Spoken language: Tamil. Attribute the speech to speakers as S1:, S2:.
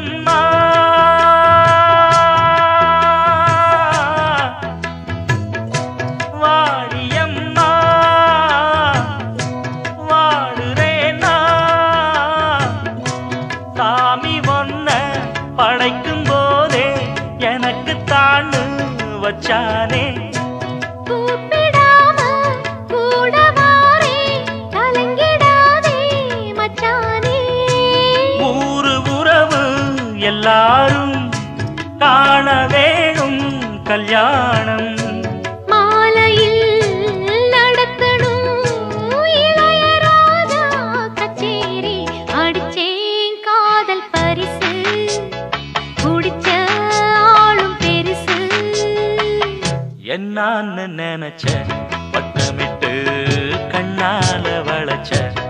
S1: வாடியம்மா வாடியம்மா வாடுறேனா சாமி ஒன்ன படைக்கும் போதே எனக்கு தாண்டு வச்சானே எல்லாரும் காண வேணும் கல்யாணம்
S2: மாலையில் நடக்கணும் இளையராஜா கச்சேரி அடிச்சேன் காதல் பரிசு குடிச்ச ஆளும் பெருசு
S1: என்னான்னு நினைச்ச பட்டமிட்டு கண்ணால வளைச்ச